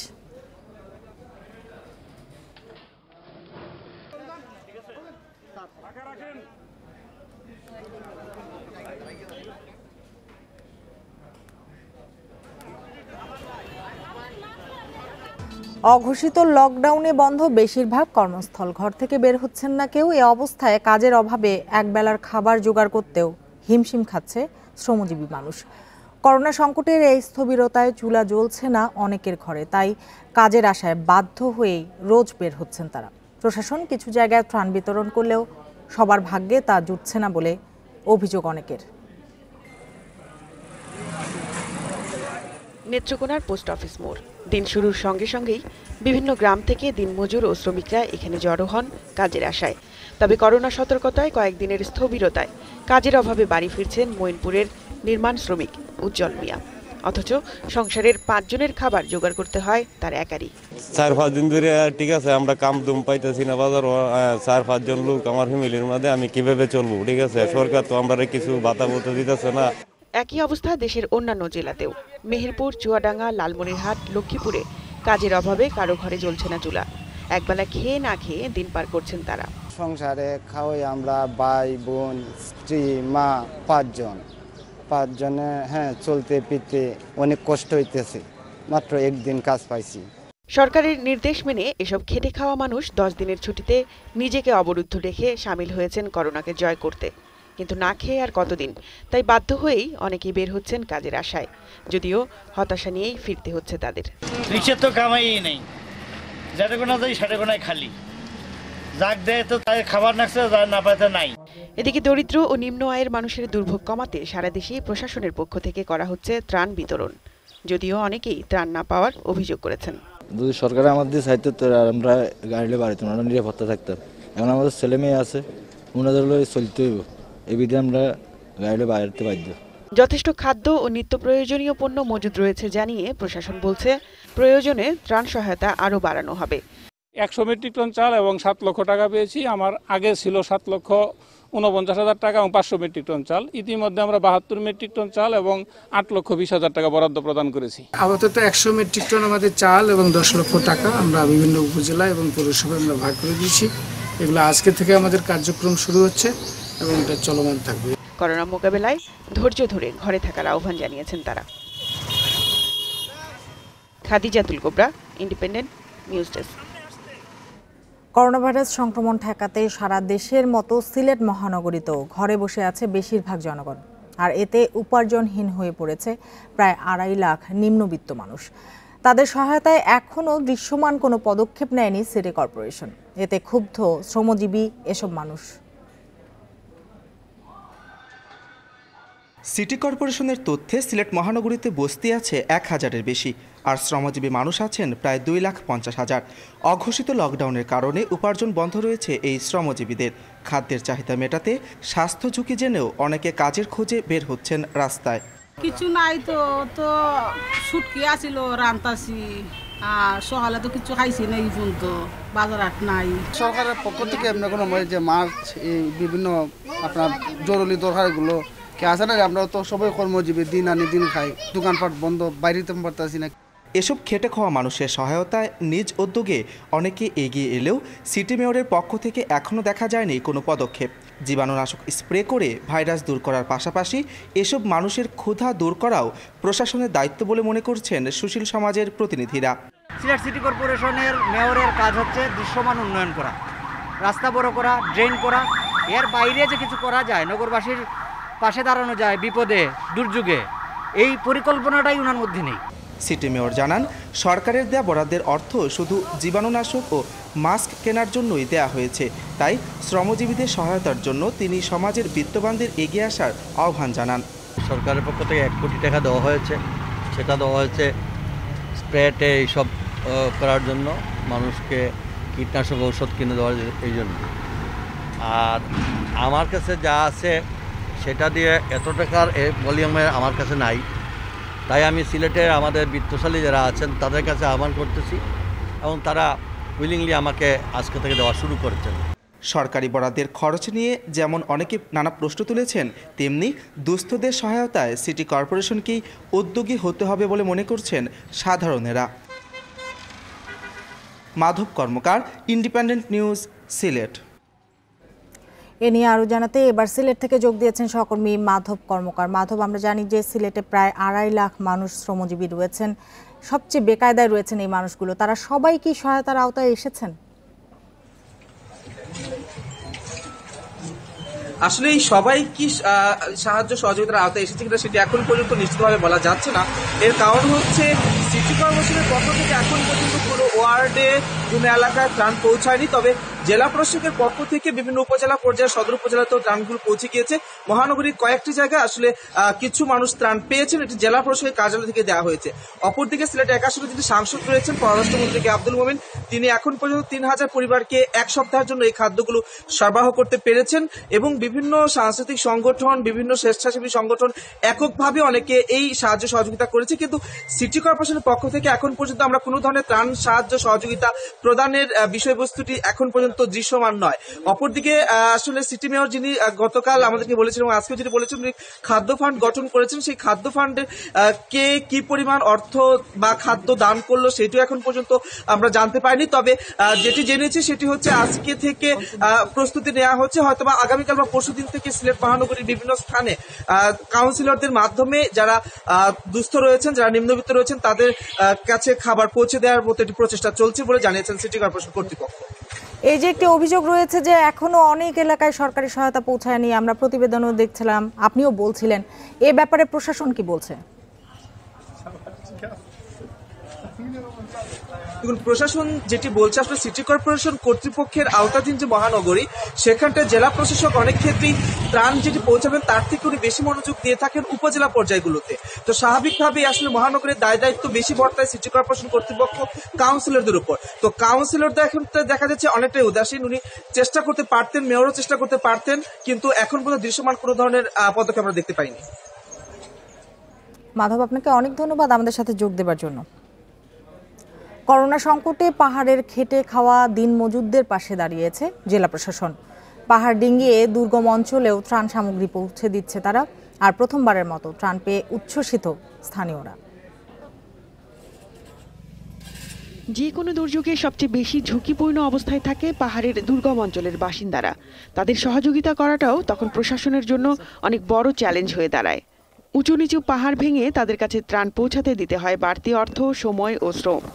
অঘোষিত লকডাউনে বন্ধ বেশিরভাগ কর্মস্থল, ঘর থেকে বের হচ্ছেন না কেউ। এই অবস্থায় কাজের অভাবে একবেলার খাবার জোগাড় করতেও হিমশিম খাচ্ছে শ্রমজীবী মানুষ। করোনা সংকটের এই স্থবিরতায় চুলা জ্বলছে না অনেকের ঘরে, তাই কাজের আশায় বাধ্য হয়েই রোজ বের হচ্ছেন তারা। প্রশাসন কিছু জায়গায় ত্রাণ বিতরণ করলেও সবার ভাগ্যে তা জুটছে না বলে অভিযোগ অনেকের। নেত্রকোনার পোস্ট অফিস মোড়। দিন শুরুর সঙ্গে সঙ্গেই বিভিন্ন গ্রাম থেকে দিনমজুর ও শ্রমিকরা এখানে জড়ো হন কাজের আশায়। তবে করোনা সতর্কতায় কয়েকদিনের স্থবিরতায় কাজের অভাবে বাড়ি ফিরছেন মঈনপুরের নির্মাণ শ্রমিক উজ্জ্বল মিয়া। অথচ সংসারের 5 জনের খাবার জোগাড় করতে হয় তার একারই। 4-5 দিন ধরে ঠিক আছে, আমরা কাম দুম পাইতেছি না বাজার। 4-5 জন লোক আমার ফ্যামিলির মধ্যে, আমি কিভাবে চলবো? ঠিক আছে, সরকার তো আমরা কিছু ভাতা বলতে দিতেছে না। একই অবস্থা দেশের অন্যান্য জেলাতেও। মেহেরপুর, চুয়াডাঙ্গা, লালমনিরহাট, লক্ষ্মীপুরে কাজের অভাবে কারো ঘরে জ্বলছে না চুলা। একবেলা খেয়ে না খেয়ে দিন পার করছেন তারা। সংসারে খাওয়াই আমরা ভাই বোন স্ত্রী মা 5 জন। 5 জনে চলতে ফিরতে অনেক কষ্ট হইতেছে। মাত্র একদিন কাজ পাইছি। সরকারের নির্দেশ মেনে এসব খেটে খাওয়া মানুষ 10 দিনের ছুটিতে নিজেকে অবরুদ্ধ রেখে সামিল হয়েছেন করোনাকে জয় করতে। কিন্তু না খেয়ে আর কতদিন, তাই বাধ্য হয়েই অনেকেই বের হচ্ছেন কাজের আশায়, যদিও হতাশা নিয়েই ফিরতে হচ্ছে তাদের। রিক্সা তো কামাই নেই, যাতে কোনো যাই সেটা কোনো খালি যাক দেয় তো তাই খাবার নাকছে, যা না পাইতে নাই। এদিকে দরিদ্র ও নিম্ন আয়ের মানুষের দুর্ভোগ কমাতে সারা দেশে প্রশাসনের পক্ষ থেকে করা হচ্ছে ত্রাণ বিতরণ, যদিও অনেকেই ত্রাণ না পাওয়ার অভিযোগ করেছেন। যদি সরকার আমাদের সাহিত্য আমরা গাড়িলে বাড়িতে আমরা নিরাপত্তা থাকতাম। এখন আমাদের ছেলে মেয়ে আছে, ওনাদের চলতে হইব, এই বিধে আমরা গাড়িলে বাড়িতে বাধ্য। যথেষ্ট খাদ্য ও নিত্য প্রয়োজনীয় পণ্য মজুদ রয়েছে জানিয়ে প্রশাসন বলছে, প্রয়োজনে ত্রাণ সহায়তা আরও বাড়ানো হবে। 100 মেট্রিক টন চাল এবং 7 লক্ষ টাকা পেয়েছি। আমার আগে ছিল 7,49,000 টাকা এবং 500 মেট্রিক টন চাল। ইতিমধ্যে আমরা 72 মেট্রিক টন চাল এবং 8,20,000 টাকা বরাদ্দ প্রদান করেছি। আপাতত 100 মেট্রিক টন আমাদের চাল এবং 10 লক্ষ টাকা আমরা বিভিন্ন উপজেলা এবং পৌরসভায় আমরা ভাগ করে দিয়েছি। এগুলো আজকে থেকে আমাদের কার্যক্রম শুরু হচ্ছে এবং এটা চলমান থাকবে। করোনা মোকাবেলায় ধৈর্য ধরে ঘরে থাকার আহ্বান জানিয়েছেন তারা। Khadijatul Kobra, Independent News desk. Corona virus সংক্রমণ ঠেকাতে সারা দেশের মতো সিলেট মহানগরীতেও ঘরে বসে আছে বেশিরভাগ জনগণ। আর এতে উপার্জনহীন হয়ে পড়েছে প্রায় 2.5 লাখ নিম্নবিত্ত মানুষ। তাদের সহায়তায় এখনও দৃশ্যমান কোনো পদক্ষেপ নেয়নি সিটি কর্পোরেশন। এতে ক্ষুব্ধ শ্রমজীবী এসব মানুষ। সিটি কর্পোরেশনের তথ্যে সিলেট মহানগরীতে বস্তি আছে 1000-এর বেশি, আর শ্রমজীবী মানুষ আছেন প্রায় 2,50,000। অঘোষিত লকডাউনের কারণে উপার্জন বন্ধ রয়েছে এই শ্রমজীবীদের। খাদ্যের চাহিদা মেটাতে স্বাস্থ্য ঝুঁকি জেনেও অনেকে কাজের খোঁজে বের হচ্ছেন রাস্তায়। কিছু নাই তো শুটকি আসিল রান্তাছি, আর সকালে তো কিছু খাইছি না, এই পর্যন্ত বাজার হাট নাই। সরকারের পক্ষ থেকে এমনি কোনো যে মাছ এই বিভিন্ন আপনার জরুরি দরকারগুলো কে আছে না, আমরা তো সবাই কর্মজীবী, দিন আনি দিন খাই, দোকানপাট বন্ধ, বাইরে তো পারতাছি না। এসব খেটে খাওয়া মানুষের সহায়তায় নিজ উদ্যোগে অনেকে এগিয়ে এলেও সিটি মেয়রের পক্ষ থেকে এখনও দেখা যায়নি কোনো পদক্ষেপ। জীবাণুনাশক স্প্রে করে ভাইরাস দূর করার পাশাপাশি এসব মানুষের ক্ষুধা দূর করাও প্রশাসনের দায়িত্ব বলে মনে করছেন সুশীল সমাজের প্রতিনিধিরা। সিলেট সিটি কর্পোরেশনের মেয়রের কাজ হচ্ছে দৃশ্যমান উন্নয়ন করা, রাস্তা বড় করা, ড্রেন করা। এর বাইরে যে কিছু করা যায়, নগরবাসীর পাশে দাঁড়ানো যায় বিপদে দুর্যোগে, এই পরিকল্পনাটাই ওনার মধ্যে নেই। সিটি মেয়র জানান, সরকারের দেয়া বরাদ্দের অর্থ শুধু জীবাণুনাশক ও মাস্ক কেনার জন্যই দেয়া হয়েছে। তাই শ্রমজীবীদের সহায়তার জন্য তিনি সমাজের বিত্তবানদের এগিয়ে আসার আহ্বান জানান। সরকারের পক্ষ থেকে 1 কোটি টাকা দেওয়া হয়েছে, সেটা দেওয়া হয়েছে স্প্রেটে এইসব করার জন্য। মানুষকে কীটনাশক ঔষধ কিনে দেওয়ার এই জন্য। আর আমার কাছে যা আছে সেটা দিয়ে এত টাকার ভলিউমে আমার কাছে নাই, তাই আমি সিলেটের আমাদের বিত্তশালী যারা আছেন তাদের কাছে আহ্বান করতেছি এবং তারা উইলিংলি আমাকে আজকে থেকে দেওয়া শুরু করেছেন। সরকারি বরাদ্দের খরচ নিয়ে যেমন অনেকে নানা প্রশ্ন তুলেছেন, তেমনি দুস্থদের সহায়তায় সিটি কর্পোরেশনকেই উদ্যোগী হতে হবে বলে মনে করছেন সাধারণেরা। Madhab Karmakar, Independent News, Sylhet. এ নিয়ে আরও জানাতে এবার সিলেট থেকে যোগ দিয়েছেন সহকর্মী মাধব কর্মকার। মাধব, আমরা জানি যে সিলেটে প্রায় 2.5 লাখ মানুষ শ্রমজীবী রয়েছেন, সবচেয়ে বেকায়দায় রয়েছেন এই মানুষগুলো, তারা সবাই কি সহায়তার আওতায় এসেছেন? আসলে সবাই কি সাহায্য সহযোগিতার আওতায় এসেছে কিনা সেটি এখন পর্যন্ত নিশ্চিতভাবে বলা যাচ্ছে না। এর কারণ হচ্ছে সিটি কর্পোরেশনের পক্ষ থেকে এখন পর্যন্ত কোনো ওয়ার্ডে কোনো এলাকায় ত্রাণ পৌঁছায়নি। তবে জেলা প্রশাসকের পক্ষ থেকে বিভিন্ন উপজেলা পর্যায়ে সদর উপজেলাতেও ত্রাণগুলো পৌঁছে গিয়েছে। মহানগরীর কয়েকটি জায়গায় আসলে কিছু মানুষ ত্রাণ পেয়েছেন, এটি জেলা প্রশাসকের কার্যালয় থেকে দেওয়া হয়েছে। অপরদিকে সিলেটে 81 যিনি সাংসদ রয়েছেন পররাষ্ট্রমন্ত্রী আব্দুল মোমিন, তিনি এখন পর্যন্ত 3000 পরিবারকে এক সপ্তাহের জন্য এই খাদ্যগুলো সরবরাহ করতে পেরেছেন এবং বিভিন্ন সাংস্কৃতিক সংগঠন, বিভিন্ন স্বেচ্ছাসেবী সংগঠন এককভাবে অনেকে এই সাহায্য সহযোগিতা করেছে। কিন্তু সিটি কর্পোরেশনের পক্ষ থেকে এখন পর্যন্ত আমরা কোনো ধরনের ত্রাণ সাহায্য সহযোগিতা প্রদানের বিষয়বস্তুটি এখন পর্যন্ত দৃশ্যমান নয়। অপরদিকে আসলে সিটি মেয়র যিনি গতকাল আমাদেরকে বলেছেন এবং আজকে যিনি বলেছেন উনি খাদ্য ফান্ড গঠন করেছেন, সেই খাদ্য ফান্ডে কে কি পরিমাণ অর্থ বা খাদ্য দান করলো সেটিও এখন পর্যন্ত আমরা জানতে পারিনি। তবে যেটি জেনেছি সেটি হচ্ছে আজকে থেকে প্রস্তুতি নেওয়া হচ্ছে, হয়তোবা আগামীকাল বা পরশুদিন থেকে সিলেট মহানগরীর বিভিন্ন স্থানে কাউন্সিলরদের মাধ্যমে যারা দুস্থ রয়েছেন, যারা নিম্নবিত্ত রয়েছেন তাদের কাছে খাবার পৌঁছে দেওয়ার মতো একটি প্রচেষ্টা চলছে বলে জানিয়েছেন সিটি কর্পোরেশন কর্তৃপক্ষ। এই যে একটি অভিযোগ রয়েছে যে এখনো অনেক এলাকায় সরকারি সহায়তা পৌঁছায়নি, আমরা প্রতিবেদনও দেখছিলাম, আপনিও বলছিলেন, এ ব্যাপারে প্রশাসন কি বলছে? দেখুন, প্রশাসন যেটি বলছে আসলে সিটি কর্পোরেশন কর্তৃপক্ষের আওতাধীন যে মহানগরী সেখানটায় জেলা প্রশাসক অনেক ক্ষেত্রেই ত্রাণ যেটি পৌঁছাবেন তার থেকে উনি বেশি মনোযোগ দিয়ে থাকেন উপজেলা পর্যায়গুলোতে। তো স্বাভাবিকভাবেই আসলে মহানগরের দায়িত্ব বেশি বর্তায় সিটি কর্পোরেশন কর্তৃপক্ষ কাউন্সিলরদের উপর। তো কাউন্সিলরদের এখন দেখা যাচ্ছে অনেকটাই উদাসীন, উনি চেষ্টা করতে পারতেন, মেয়রও চেষ্টা করতে পারতেন, কিন্তু এখন পর্যন্ত দৃশ্যমান কোনো ধরনের পদক্ষেপ আমরা দেখতে পাইনি। মাধব, আপনাকে অনেক ধন্যবাদ আমাদের সাথে যোগ দেবার জন্য। করোনা সংকটে পাহাড়ের খেটে খাওয়া দিনমজুরদের পাশে দাঁড়িয়েছে জেলা প্রশাসন। পাহাড় ডিঙ্গিয়ে দুর্গম অঞ্চলেও ত্রাণ সামগ্রী পৌঁছে দিচ্ছে তারা, আর প্রথমবারের মতো ত্রাণ পেয়ে উচ্ছ্বসিত স্থানীয়রা। যে কোনো দুর্যোগে সবচেয়ে বেশি ঝুঁকিপূর্ণ অবস্থায় থাকে পাহাড়ের দুর্গম অঞ্চলের বাসিন্দারা। তাদের সহযোগিতা করাটাও তখন প্রশাসনের জন্য অনেক বড় চ্যালেঞ্জ হয়ে দাঁড়ায়। উঁচু নিচু পাহাড় ভেঙে তাদের কাছে ত্রাণ পৌঁছাতে দিতে হয় বাড়তি অর্থ, সময় ও শ্রম।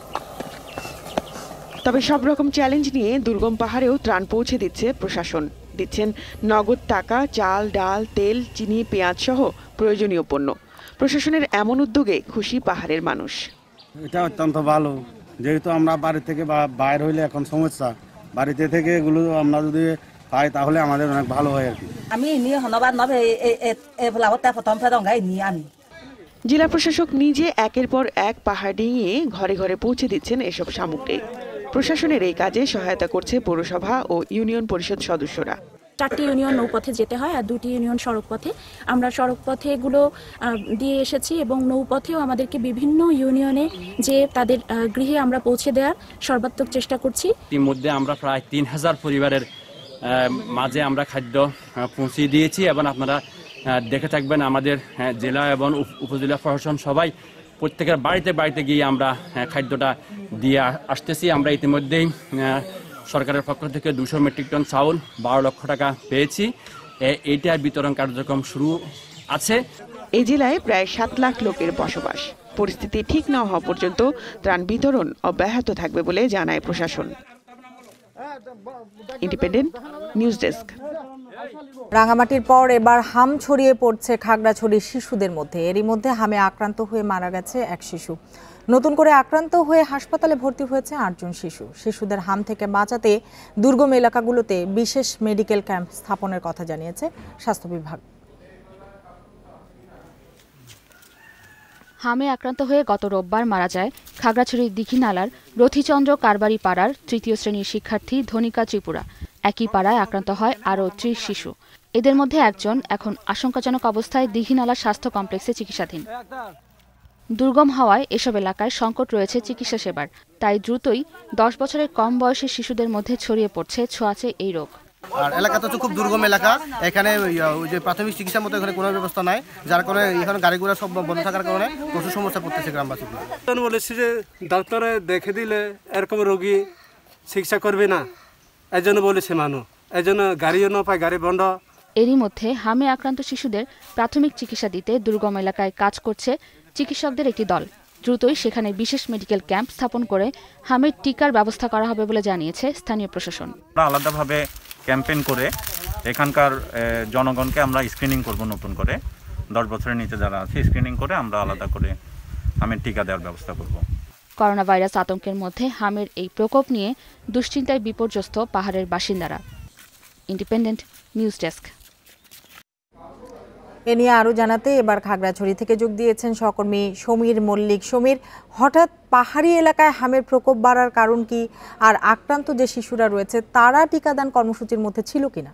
তবে সব রকম চ্যালেঞ্জ নিয়ে দুর্গম পাহাড়েও ত্রাণ পৌঁছে দিচ্ছে প্রশাসন। দিচ্ছেন নগদ টাকা, চাল, ডাল, তেল, চিনি, পেঁয়াজ সহ প্রয়োজনীয় পণ্য। প্রশাসনের এমন উদ্যোগে খুশি পাহাড়ের মানুষ। এটা অত্যন্ত ভালো, যেহেতু আমরা বাড়ি থেকে বাইরে হইলে এখন সমস্যা, বাড়িতে থেকে এগুলো আমরা যদি পাই তাহলে আমাদের অনেক ভালো হয় আর কি। জেলা প্রশাসক নিজে একের পর এক পাহাড় ডিঙিয়ে ঘরে ঘরে পৌঁছে দিচ্ছেন এসব সামগ্রী। প্রশাসনের এই কাজে সহায়তা করছে পৌরসভা ও ইউনিয়ন পরিষদ সদস্যরা। 4টি ইউনিয়ন নৌপথে যেতে হয় আর 2টি ইউনিয়ন সড়ক পথে। আমরা সড়ক পথে এগুলো দিয়ে এসেছি এবং নৌপথেও আমাদেরকে বিভিন্ন ইউনিয়নে যে তাদের গৃহে আমরা পৌঁছে দেওয়ার সর্বাত্মক চেষ্টা করছি। ইতিমধ্যে আমরা প্রায় 3000 পরিবারের মাঝে আমরা খাদ্য পৌঁছে দিয়েছি এবং আপনারা দেখে থাকবেন আমাদের জেলা এবং উপজেলা প্রশাসন সবাই প্রত্যেকের বাড়িতে বাড়িতে গিয়ে আমরা খাদ্যটা দিয়ে আসতেছি। আমরা ইতিমধ্যেই সরকারের পক্ষ থেকে 200 মেট্রিক টন চাউল, 12 লক্ষ টাকা পেয়েছি। এইটার বিতরণ কার্যক্রম শুরু আছে। এই জেলায় প্রায় 7 লাখ লোকের বসবাস। পরিস্থিতি ঠিক না হওয়া পর্যন্ত ত্রাণ বিতরণ অব্যাহত থাকবে বলে জানায় প্রশাসন। Independent News desk. রাঙামাটির পর এবার হাম ছড়িয়ে পড়ছে খাগড়াছড়ির শিশুদের মধ্যে। এরই মধ্যে হামে আক্রান্ত হয়ে মারা গেছে এক শিশু। নতুন করে আক্রান্ত হয়ে হাসপাতালে ভর্তি হয়েছে 8 জন শিশু। শিশুদের হাম থেকে বাঁচাতে দুর্গম এলাকাগুলোতে বিশেষ মেডিকেল ক্যাম্প স্থাপনের কথা জানিয়েছে স্বাস্থ্য বিভাগ। হামে আক্রান্ত হয়ে গত রোববার মারা যায় খাগড়াছড়ির দীঘিনালার রথিচন্দ্র কারবারি পাড়ার ৩য় শ্রেণীর শিক্ষার্থী ধনিকা ত্রিপুরা। একই পাড়ায় আক্রান্ত হয় আরও ৩০ শিশু। এদের মধ্যে একজন এখন আশঙ্কাজনক অবস্থায় দীঘিনালা স্বাস্থ্য কমপ্লেক্সে চিকিৎসাধীন। দুর্গম হওয়ায় এসব এলাকায় সংকট রয়েছে চিকিৎসা সেবার, তাই দ্রুতই ১০ বছরের কম বয়সী শিশুদের মধ্যে ছড়িয়ে পড়ছে ছোঁয়াচে এই রোগ। আর এলাকাটা তো খুব দুর্গম এলাকা, এখানে ওই যে প্রাথমিক চিকিৎসার মতো এখানে কোনো ব্যবস্থা নাই, যার কারণে এখানে গাড়ি ঘোড়া সব বন্ধ থাকার কারণে প্রচুর সমস্যা পড়তেছে গ্রামবাসীগুলো। বলেছি যে ডাক্তারে দেখে দিলে এরকম রোগী চিকিৎসা করবে না, এই জন্য বলেছে মানুষ, এই জন্য গাড়িও না পায়, গাড়ি বন্ধ। এরই মধ্যে হামে আক্রান্ত শিশুদের প্রাথমিক চিকিৎসা দিতে দুর্গম এলাকায় কাজ করছে চিকিৎসকদের একটি দল। দ্রুতই সেখানে বিশেষ মেডিকেল ক্যাম্প স্থাপন করে হামের টিকার ব্যবস্থা করা হবে বলে জানিয়েছে স্থানীয় প্রশাসন। আলাদাভাবে ক্যাম্পেইন করে এখানকার জনগণকে আমরা স্ক্রিনিং করব, নতুন করে 10 বছরের নিচে যারা আছে স্ক্রিনিং করে আমরা আলাদা করে হামের টিকা দেওয়ার ব্যবস্থা করব। করোনা ভাইরাস আতঙ্কের মধ্যে হামের এই প্রকোপ নিয়ে দুশ্চিন্তায় বিপর্যস্ত পাহাড়ের বাসিন্দারা। Independent News desk. এ নিয়ে আরও জানাতে এবার খাগড়াছড়ি থেকে যোগ দিয়েছেন সহকর্মী সমীর মল্লিক। সমীর, হঠাৎ পাহাড়ি এলাকায় হামের প্রকোপ বাড়ার কারণ কি, আর আক্রান্ত যে শিশুরা রয়েছে তারা টিকাদান কর্মসূচির মধ্যে ছিল কিনা?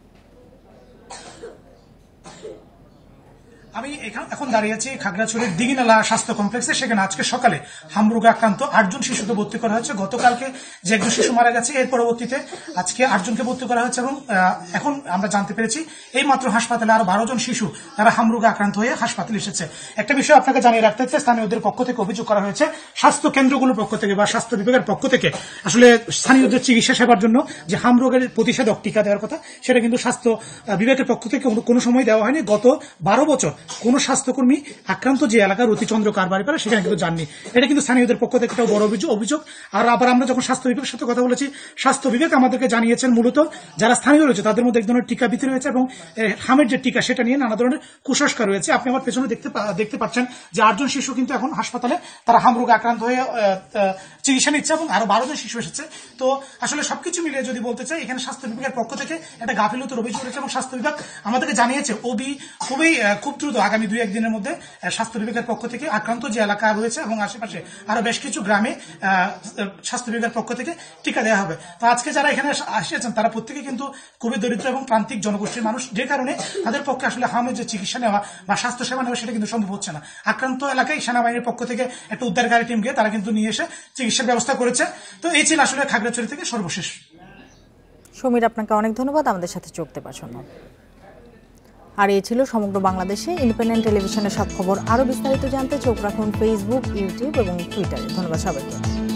আমি এখন দাঁড়িয়ে আছি খাগড়াছড়ির দীঘিনালা স্বাস্থ্য কমপ্লেক্সে। সেখানে আজকে সকালে হামরোগে আক্রান্ত 8 জন শিশুকে ভর্তি করা হয়েছে। গতকালকে যে একজন শিশু মারা গেছে, এর পরবর্তীতে আজকে 8 জনকে ভর্তি করা হয়েছে এবং এখন আমরা জানতে পেরেছি এই মাত্র হাসপাতালে আরো 12 জন শিশু তারা হামরোগে আক্রান্ত হয়ে হাসপাতালে এসেছে। একটা বিষয় আপনাকে জানিয়ে রাখতে চাই, স্থানীয়দের পক্ষ থেকে অভিযোগ করা হয়েছে স্বাস্থ্য কেন্দ্রগুলোর পক্ষ থেকে বা স্বাস্থ্য বিভাগের পক্ষ থেকে আসলে স্থানীয়দের চিকিৎসা সেবার জন্য যে হামরোগের প্রতিষেধক টিকা দেওয়ার কথা, সেটা কিন্তু স্বাস্থ্য বিভাগের পক্ষ থেকে কোনো সময় দেওয়া হয়নি। গত 12 বছর কোন স্বাস্থ্যকর্মী আক্রান্ত যে এলাকার রতিচন্দ্র কারবারি পাড়া সেখানে কিন্তু যাননি। এটা কিন্তু স্থানীয়দের পক্ষ থেকে একটা বড় অভিযোগ। আর আবার আমরা যখন স্বাস্থ্য বিভাগের সাথে কথা বলেছি, স্বাস্থ্য বিভাগ আমাদেরকে জানিয়েছেন মূলত যারা স্থানীয় রয়েছে তাদের মধ্যে এক ধরনের টিকা বিতরণ রয়েছে এবং হামের যে টিকা সেটা নিয়ে নানা ধরনের কুসংস্কার রয়েছে। আপনি আমার পেছনে দেখতে পাচ্ছেন যে 8 জন শিশু কিন্তু এখন হাসপাতালে তারা হামরোগে আক্রান্ত হয়ে চিকিৎসা নিচ্ছে এবং আরো 12 জন শিশু এসেছে। তো আসলে সবকিছু মিলিয়ে যদি বলতে চাই, এখানে স্বাস্থ্য বিভাগের পক্ষ থেকে একটা গাফিলতির অভিযোগ রয়েছে এবং স্বাস্থ্য বিভাগ আমাদেরকে জানিয়েছে খুব দ্রুত আগামী 2-1 দিনের মধ্যে স্বাস্থ্য বিভাগের পক্ষ থেকে আক্রান্ত যে এলাকা রয়েছে এবং আশেপাশে আরো বেশ কিছু গ্রামে স্বাস্থ্য বিভাগের পক্ষ থেকে টিকা দেওয়া হবে। তো আজকে যারা এখানে আসিয়েছেন তারা প্রত্যেকে কিন্তু খুবই দরিদ্র এবং প্রান্তিক জনগোষ্ঠীর মানুষ, যে কারণে তাদের পক্ষে আসলে হামের যে চিকিৎসা নেওয়া বা স্বাস্থ্য সেবা নেওয়া সেটা কিন্তু সম্ভব হচ্ছে না। আক্রান্ত এলাকায় সেনাবাহিনীর পক্ষ থেকে একটা উদ্ধারকারী টিম গিয়ে তারা কিন্তু নিয়ে এসে চিকিৎসার ব্যবস্থা করেছে। তো এই ছিল আসলে খাগড়াছড়ি থেকে সর্বশেষ। সমীর, আপনাকে অনেক ধন্যবাদ আমাদের সাথে যোগ দেওয়ার জন্য। আর এই ছিল সমগ্র বাংলাদেশে ইন্ডিপেন্ডেন্ট টেলিভিশনের সব খবর। আরও বিস্তারিত জানতে চোখ রাখুন ফেসবুক, ইউটিউব এবং টুইটারে। ধন্যবাদ সবাইকে।